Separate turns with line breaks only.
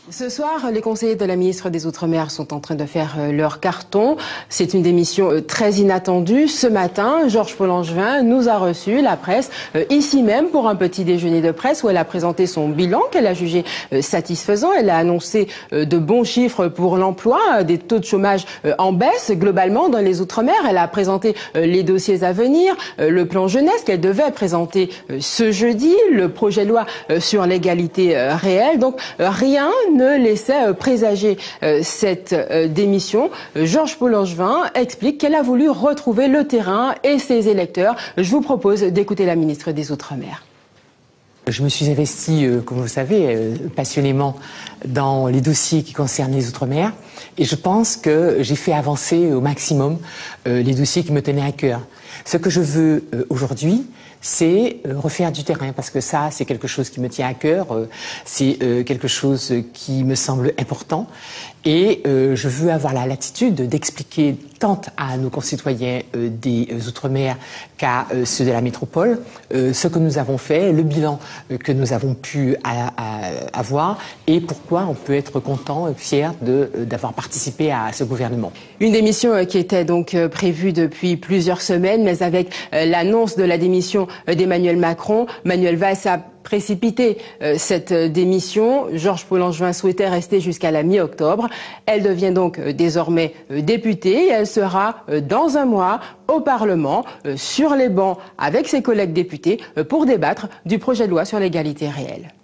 Ce soir, les conseillers de la ministre des Outre-mer sont en train de faire leur carton. C'est une démission très inattendue. Ce matin, Georges-Paul Angevin nous a reçus, la presse, ici même pour un petit déjeuner de presse où elle a présenté son bilan qu'elle a jugé satisfaisant. Elle a annoncé de bons chiffres pour l'emploi, des taux de chômage en baisse globalement dans les Outre-mer. Elle a présenté les dossiers à venir, le plan jeunesse qu'elle devait présenter ce jeudi, le projet de loi sur l'égalité réelle. Donc rien ne laissait présager cette démission. Georges-Paul Angevin explique qu'elle a voulu retrouver le terrain et ses électeurs. Je vous propose d'écouter la ministre des Outre-mer.
Je me suis investie, comme vous le savez, passionnément dans les dossiers qui concernent les Outre-mer et je pense que j'ai fait avancer au maximum les dossiers qui me tenaient à cœur. Ce que je veux aujourd'hui, c'est refaire du terrain parce que ça, c'est quelque chose qui me tient à cœur, c'est quelque chose qui me semble important et je veux avoir la latitude d'expliquer tant à nos concitoyens des Outre-mer qu'à ceux de la métropole ce que nous avons fait, le bilan que nous avons pu avoir et pourquoi on peut être content, fier d'avoir participé à ce gouvernement.
Une démission qui était donc prévue depuis plusieurs semaines, mais avec l'annonce de la démission d'Emmanuel Macron, Manuel Valls a précipité cette démission. Georges-Paul Angevin souhaitait rester jusqu'à la mi-octobre. Elle devient donc désormais députée et elle sera dans un mois au Parlement, sur les bancs avec ses collègues députés pour débattre du projet de loi sur l'égalité réelle.